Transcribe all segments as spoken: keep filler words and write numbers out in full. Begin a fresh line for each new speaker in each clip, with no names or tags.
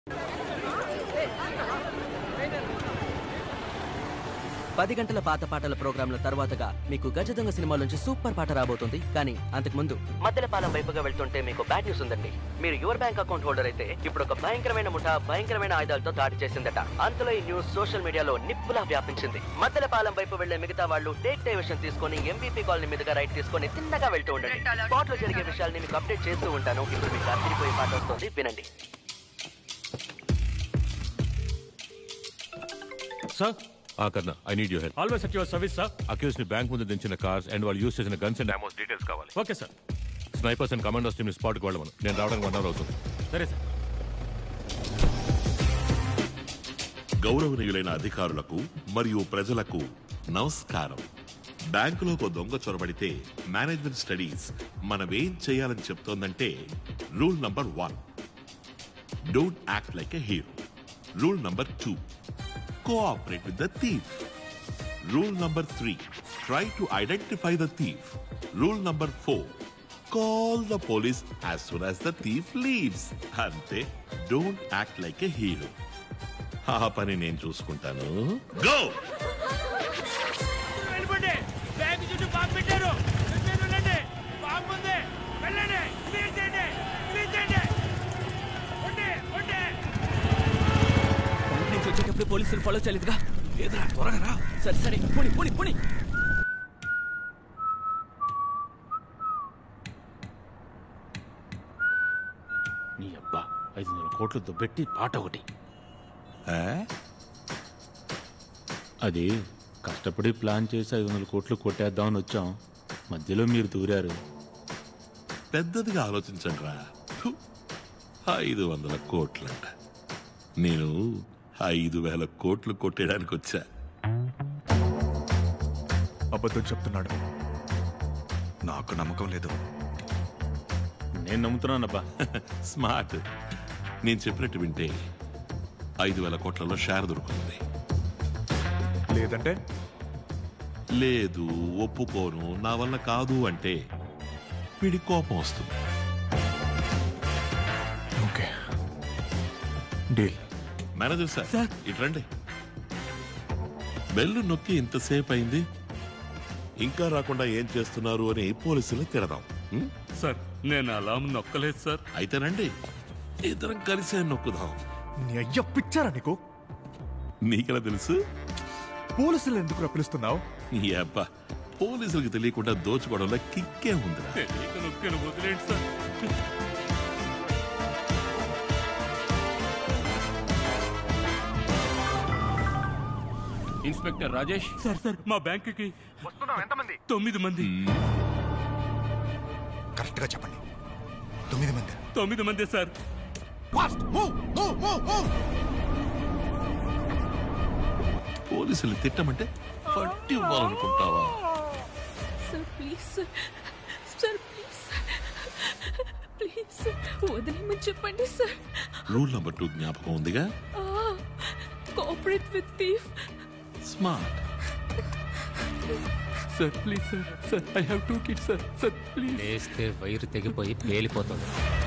పది గంటల పాత పాటల ప్రోగ్రాంల తర్వాతగా మీకు గజదొంగ సినిమా నుంచి సూపర్ పాట రాబోతుంది. కానీ అంతకు ముందు మద్దెలపాలెం వైపుగా వెళ్తుంటే మీకు బ్యాడ్ న్యూస్ ఉందండి. మీరు యువర్ బ్యాంక్ అకౌంట్ హోల్డర్ అయితే ఇప్పుడు ఒక భయంకరమైన ముఠా భయంకరమైన ఆయుధాలతో దాడి చేసిందట. అంతలో ఈ న్యూస్ సోషల్ మీడియాలో నిప్పులా వ్యాపించింది. మద్దెలపాలెం వైపు వెళ్లే మిగతా వాళ్ళు టేక్ డైవర్షన్ తీసుకొని ఎంబీపీ కాలనీ మీదుగా రైట్ తీసుకొని తిన్నగా వెళ్తూ ఉండండి. స్పాట్ లో జరిగే విషయాల్ని మీకు అప్డేట్ చేస్తూ ఉంటాను. ఇప్పుడు మీకు అదిరిపోయే పాట వస్తుంది, వినండి.
సార్ ఆ Karna, I need your help.
Always at your service sir.
Accused ని బ్యాంక్ ముందు దించిన కార్స్ అండ్ వాళ్ళు యూస్ చేసిన గన్స్ అండ్ అమౌంట్స్ డీటెయిల్స్ కావాలి.
Okay sir.
Snipers and commanders team ని స్పాట్ కి వెళ్ళమను. నేను రావడానికి వన్ అవర్ అవుతుంది.
సరే సార్.
గౌరవనీయులైన అధికారులకు మరియు ప్రజలకు నమస్కారం. బ్యాంకులో దొంగ చొరబడితే మేనేజ్మెంట్ స్టడీస్ మనమేం చేయాలని చెప్తోందంటే rule number one, don't act like a hero. Rule number two, cooperate with the thief. Rule number three, try to identify the thief. Rule number four, call the police as soon as the thief leaves. Ante, don't act like a hero. Ha pani nenu chuskuntaanu. Go!
వెళ్ళిపోండి. Bank చుట్టూ bomb పెట్టారు. మీరు వెళ్ళండి. Bomb ఉంది. వెళ్ళండి. Clear చేయండి. Clear చేయండి. ఉండి ఉండి.
నుంచి వచ్చేటప్పుడు పోలీసులు ఫాలో చేయలేదుగా.
ఏదరా త్వరగా రా.
సరే సరే పోనీ పోనీ పోనీ.
నీ అబ్బా ఐదు వందల కోట్లు దుబ్బెట్టి పాట ఒకటి. అది కష్టపడి ప్లాన్ చేసి ఐదు వందల కోట్లు కొట్టేద్దామని వచ్చాం. మధ్యలో మీరు దూరారు.
పెద్దదిగా ఆలోచించండి రా. ఐదు వందల కోట్లంట. నేను ఐదు వేల కోట్లు కొట్టేయడానికి వచ్చా.
అబద్ధం చెప్తున్నాడు. నాకు నమ్మకం లేదు.
నేను నమ్ముతున్నానబ్బా.
స్మార్ట్. నేను చెప్పినట్టు వింటే ఐదు వేల కోట్లలో షేర్ దొరుకుతుంది.
లేదంటే
లేదు, ఒప్పుకోను, నా వల్ల కాదు అంటే వీడి కోపం వస్తుంది.
Okay, deal.
మేనేజర్ సార్ ఇట్రండి. బెల్లు నొక్కి ఇంతసేపు అయింది, ఇంకా రాకుండా ఏం చేస్తున్నారు అని పోలీసులు తిడదాం.
సార్ నేను అలా నొక్కలేదు సార్.
అయితేనండి ఇద్దరం కలిసే నొక్కుదాం.
నీ అయ్య పిచ్చారా నీకు?
నీకెలా తెలుసు?
పోలీసులు ఎందుకు పిలుస్తున్నావు?
నీ అబ్బా, పోలీసులకు తెలియకుండా దోచుకోవడంలో కిక్కే ఉంది.
నొక్కాను వదిలేండి sir. Inspector Rajesh. Sir sir మా బ్యాంకుకి
వస్తున్నాం. ఎంతమంది?
తొమ్మిది మంది.
కరెక్ట్ గా చెప్పండి. తొమ్మిది మంది.
తొమ్మిది మంది సార్.
పోలీసులు తిట్టమంటే పట్టి ఇవ్వాలనుకుంటావా?
Sir please sir, sir please please వదిలేమని చెప్పండి సార్.
రూల్ నంబర్ టూ జ్ఞాపకం ఉందిగా?
Cooperate with thief.
Smart.
Sir please sir. Sir I have two kids sir. Sir please.
వేస్తే వైరు తెగిపోయి పేలిపోతుంది.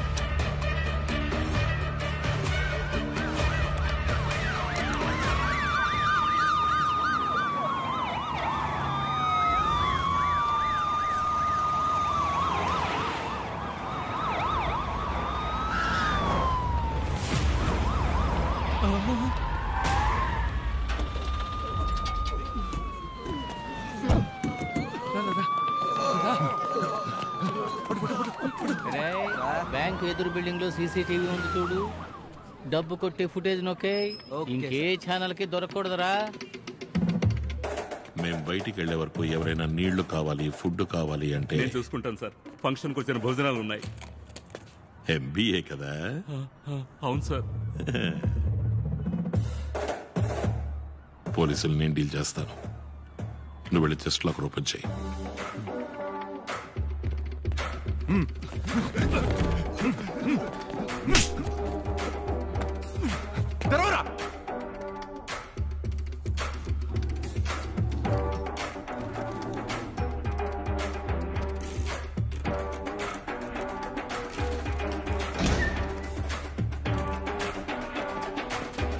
బ్యాంక్ ఎదురు బిల్డింగ్ లో సీసీటీవీ ఉంది చూడు. డబ్బు కొట్టే ఫుటేజ్ నొక్కే. ఇంకే ఛానల్ కి దొరకకూడదురా.
మేము బయటికి వెళ్లే వరకు ఎవరైనా నీళ్లు కావాలి, ఫుడ్ కావాలి అంటే
నేను చూసుకుంటాను సార్. ఫంక్షన్ కు వచ్చిన భోజనాలు ఉన్నాయి.
ఎంబీఏ కదా?
అవును సార్.
పోలీసులు నేను డీల్ చేస్తాను. నువ్వు వెళ్ళి చెస్ట్ లాక్ ఓపెన్ చేయి.
తెరవరా.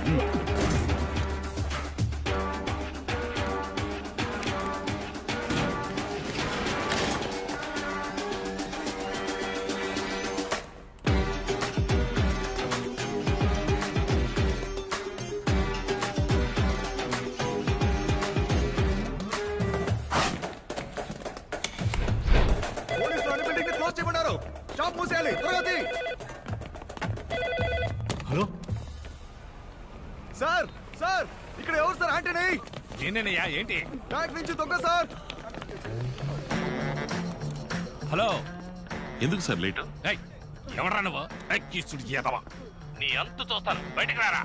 పోలీసులు అన్ని బిల్డింగ్ క్లోజ్ చేయమన్నారు. షాప్ మూసేయాలి. త్వరగా తీ.
హలో
సార్ సార్ ఇక్కడ ఎవరు సార్? ఆంటనీ
ఏంటయ్యా ఏంటి?
బ్యాంక్ నుంచి దొంగ సార్.
హలో,
ఎందుకు సార్ లేట్?
ఎవరా నువ్వు? కిస్తుడు ఏదవా, నీ అంత చూస్తాను, బయటకు రారా.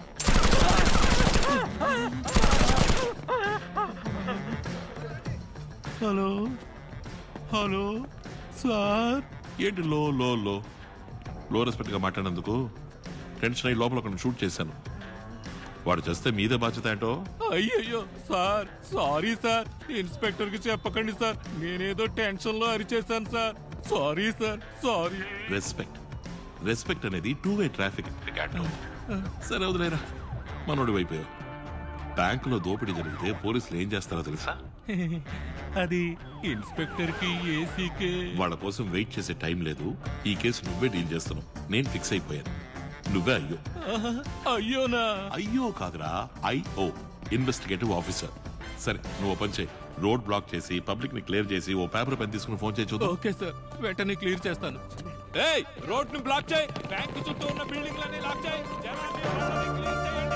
Hello hello sir. ఏంటి లో లో లో లో రెస్పెక్ట్ గా మాట్లాడినందుకు టెన్షన్ అయ్యి లోపల ఒకరిని షూట్ చేశాను. వాడు చేస్తే మీదే బాధ్యత ఏంటో.
అయ్యయ్యో సార్, సారీ సార్. ఇన్స్పెక్టర్ కి చెప్పకండి సార్, నేనేదో టెన్షన్ లో అరిచేశాను sir. Sorry sir, sorry.
Respect respect అనేది టూ వే ట్రాఫిక్. సరే వదిలేరా, మనోడి వైపు. బ్యాంకులో దోపిడీ జరిగితే పోలీసులు ఏం చేస్తారో తెలుసా?
అది ఇన్స్పెక్టర్ కి ఏసీకే.
వాళ్ళ కోసం వెయిట్ చేసే టైం లేదు. ఈ కేసు నువ్వే డీల్ చేస్తున్నావు. నేను ఫిక్స్ అయిపోయాను. నువ్వే అయ్యో.
అయ్యోనా?
అయ్యో కాదురా, ఐఓ, ఇన్వెస్టిగేటివ్ ఆఫీసర్. సరే నువ్వు ఓపెన్ చేయి. రోడ్ బ్లాక్ చేసి పబ్లిక్ ని క్లియర్ చేసి ఓ పేపర్ పెన్ తీసుకుని ఫోన్ చేయి చూద్దాం.
ఓకే సార్, వెంటనే క్లియర్ చేస్తాను. ఏయ్, రోడ్ ని బ్లాక్ చేయి. బ్యాంక్ చుట్టూ ఉన్న బిల్డింగ్ లన్నీ లాక్ చేయి. జనాన్ని రోడ్లని క్లియర్ చేయండి.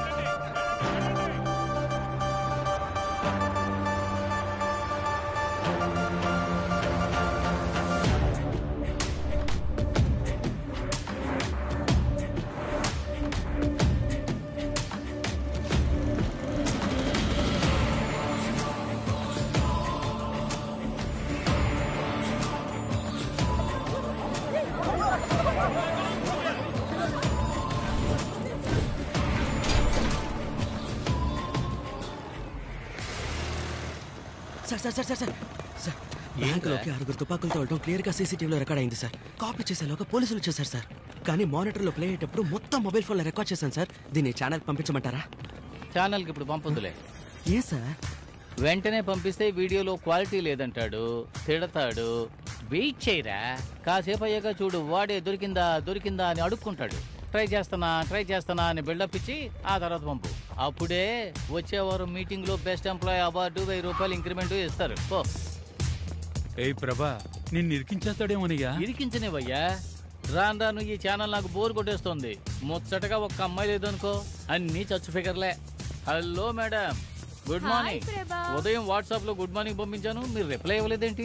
Sir sir sir sir sir sir బ్యాంకులోకి ఆరుగురు తుపాకులతో వెళ్ళడం క్లియర్ గా సీసీటీవీలో రికార్డ్ అయింది సార్. కాపీ చేసేలోగా పోలీసులు వచ్చేసారు సార్. కానీ మానిటర్ లో ప్లే అయ్యేటప్పుడు మొత్తం మొబైల్ ఫోన్ లో రికార్డ్ చేశాను సార్. దీన్ని ఛానల్ పంపించమంటారా?
ఛానల్ కి ఇప్పుడు పంపొద్దులే.
ఏ సార్?
వెంటనే పంపిస్తే వీడియోలో క్వాలిటీ లేదంటాడు, తిడతాడు. వెయిట్ చేయరా, కాసేపు అయ్యాక చూడు, వాడే దొరికిందా దొరికిందా అని అడుక్కుంటాడు. ట్రై చేస్తానా ట్రై చేస్తానా అని బిల్డప్ ఇచ్చి ఆ తర్వాత పంపు. అప్పుడే వచ్చేవారు మీటింగ్ లో బెస్ట్ ఎంప్లాయీ అవార్డు, వెయ్యి రూపాయలు ఇంక్రిమెంట్ ఇస్తారు. పో.
ఏయ్ ప్రభా, నిన్ను ఇరికించేస్తాడేమోనయ్యా.
ఇరికించనివయ్యా. రాను రాను ఈ ఛానల్ నాకు బోర్ కొట్టేస్తుంది. ముచ్చటగా ఒక్క అమ్మాయి లేదనుకో, అన్ని చచ్చు ఫిగర్లే. Hello madam, good morning. ఉదయం వాట్సాప్ లో గుడ్ మార్నింగ్ పంపించాను, మీరు రిప్లై ఇవ్వలేదేంటి?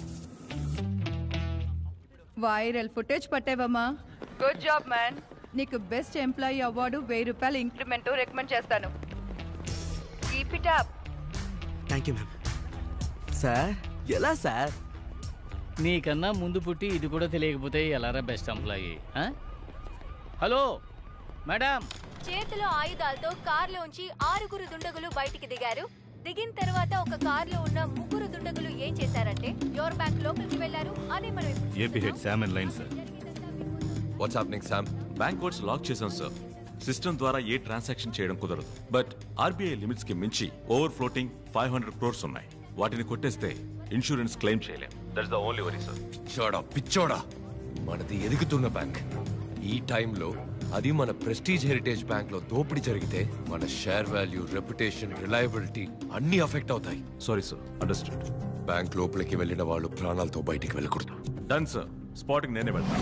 వైరల్ ఫుటేజ్ పట్టావమ్మా. Good job man. నీకు బెస్ట్ ఎంప్లాయీ అవార్డు, వెయ్యి రూపాయలు ఇంక్రిమెంట్ రికమెండ్ చేస్తాను. Keep it up.
Thank you ma'am. Sir ఎలా సార్?
నీకన్నా ముందు పుట్టి ఇది కూడా తెలియకపోతే ఎలారా బెస్ట్ ఎంప్లాయీ? Hello madam.
చేతిలో ఆయుధాలతో కార్లోంచి ఆరుగురు దుండగులు బయటికి దిగారు. దిగిన తర్వాత ఒక కార్లో ఉన్న ముగ్గురు దుండగులు ఏం చేశారంటే యోర్ బ్యాంక్ లోపలికి వెళ్లారు అని మనం
AP head Sam and line sir.
What's happening Sam? Bank codes lock చేశాం సార్. సిస్టమ్ ద్వారా ఏ ట్రాన్సాక్షన్ చేయడం కుదరదు. బట్ ఆర్బీఐ లిమిట్స్ కి మించి over floating five hundred crores ఉన్నాయి. వాటిని కొట్టేస్తే ఇన్సూరెన్స్ క్లెయిమ్ చేయలేం. That's the only worry sir.
చోడా పిచ్చోడా, మనది ఎదుగుతున్న బ్యాంక్. ఈ టైంలో అది మన ప్రెస్టీజ్ హెరిటేజ్ బ్యాంక్ లో దోపిడీ జరిగితే మన షేర్ వాల్యూ, రెప్యుటేషన్, రిలయబిలిటీ అన్ని అఫెక్ట్ అవుతాయి.
Sorry sir, understood.
బ్యాంక్ లోపలికి వెళ్ళిన వాళ్ళు ప్రాణాలతో బయటికి వెళ్ళకూడదు.
Done sir. స్పాటింగ్ నేనే వెళ్తాను.